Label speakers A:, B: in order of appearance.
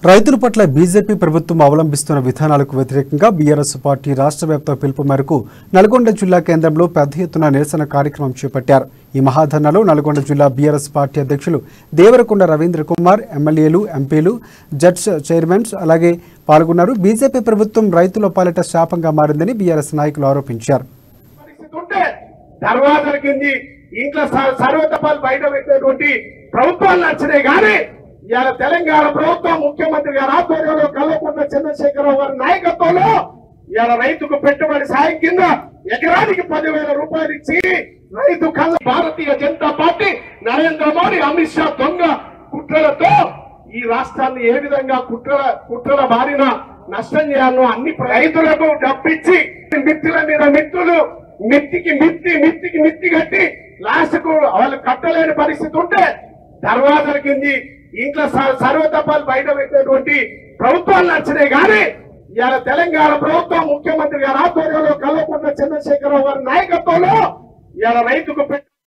A: రైతుల పట్ల బీజేపీ ప్రభుత్వం అవలంబిస్తున్న విధానాలకు వ్యతిరేకంగా బీఆర్ఎస్ పార్టీ రాష్ట్ర వ్యాప్త పిలుపు మేరకు నల్గొండ జిల్లా కేంద్రంలో పెద్ద ఎత్తున నిరసన కార్యక్రమం చేపట్టారు। ఈ మహాధర్నాలో నల్గొండ జిల్లా బీఆర్ఎస్ పార్టీ అధ్యక్షులు దేవరకొండ రవీంద్ర కుమార్, ఎమ్మెల్యేలు, ఎంపీలు, జడ్జ్ చైర్మన్స్ అలాగే పాల్గొన్నారు। బీజేపీ ప్రభుత్వం రైతుల పాలిట శాపంగా మారిందని బీఆర్ఎస్ నాయకులు ఆరోపించారు।
B: ఇవాళ తెలంగాణ ప్రభుత్వం ముఖ్యమంత్రి గారి ఆధ్వర్యంలో కల్వకుంట్ల చంద్రశేఖరరావు గారి నాయకత్వంలో ఇవాళ రైతుకు పెట్టుబడి సాయం కింద ఎకరానికి 10,000 రూపాయలు ఇచ్చి రైతు కళ్ళ భారతీయ జనతా పార్టీ నరేంద్ర మోడీ, అమిత్ షా దొంగ కుట్రలతో ఈ రాష్ట్రాన్ని ఏ విధంగా కుట్రల బారిన నష్టం చేయాలో అన్ని రైతులకు డబ్బిచ్చి మిత్రుల మీద మిత్రులు మిత్తికి మిత్తి కట్టి లాస్ట్ కు వాళ్ళు కట్టలేని పరిస్థితి ఉంటే దర్వాజల కింది ఇంట్లో సర్వతపాలు బయట పెట్టేటువంటి ప్రభుత్వాలు నచ్చినాయి కానీ ఇవాళ తెలంగాణ ప్రభుత్వం ముఖ్యమంత్రి గారి ఆధ్వర్యంలో కల్వకుంట్ల చంద్రశేఖరరావు గారి నాయకత్వంలో ఇవాళ రైతుకు